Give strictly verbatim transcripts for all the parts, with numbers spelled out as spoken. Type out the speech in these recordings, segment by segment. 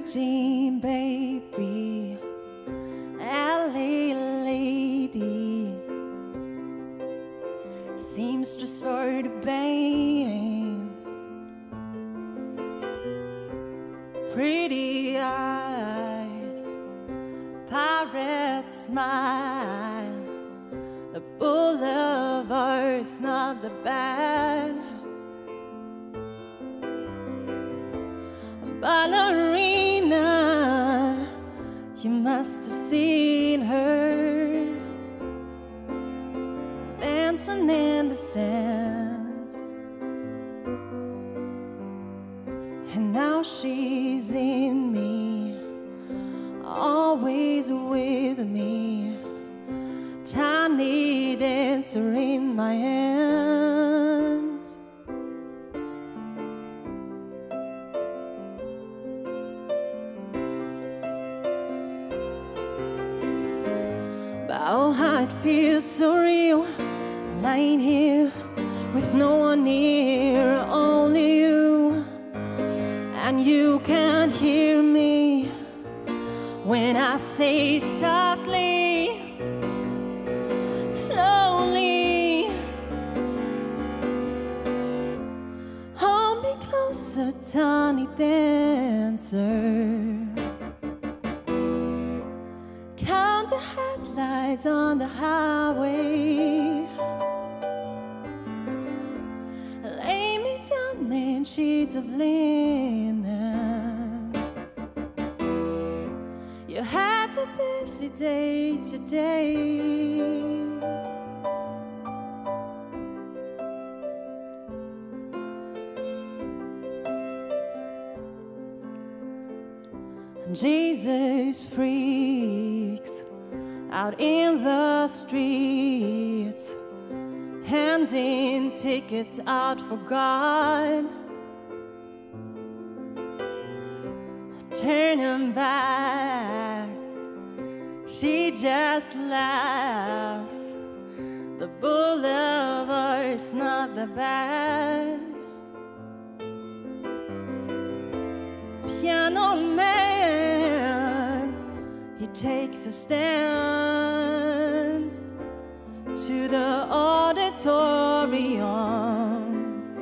blue jean baby, L A lady, seamstress for the band, pretty eyes, pirate smile, the boulevard's not the bad. Ballerina, you must have seen her dancing in the sand, and now she's in me, always with me, tiny dancer in my hands. Oh, how it feels so real, lying here with no one near, only you. And you can't hear me when I say softly, slowly, hold me closer, tiny dancer. Count the headlights on the highway, lay me down in sheets of linen. You had a busy day today. Jesus freaks out in the streets, handing tickets out for God, turning back, she just laughs. The boulevard's not that bad. Piano man, he takes a stand to the auditorium,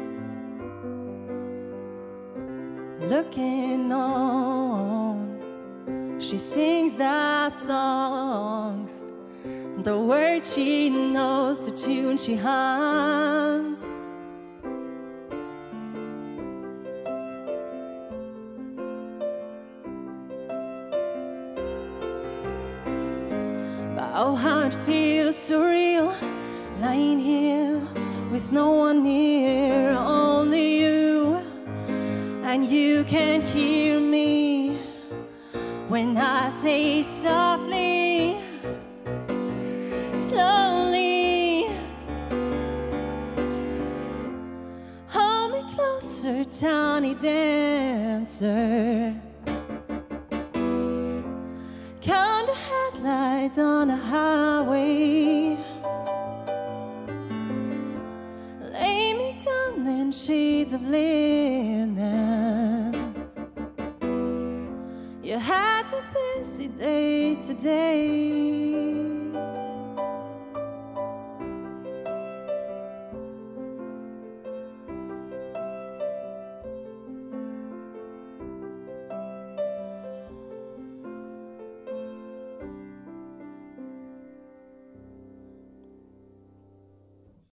looking on, she sings the songs, the words she knows, the tune she hums. Oh, how it feels surreal, lying here with no one near, only you. And you can't hear me when I say softly, slowly, hold me closer, tiny dancer. Count the headlights on the highway, lay me down in sheets of linen. You had a busy day today.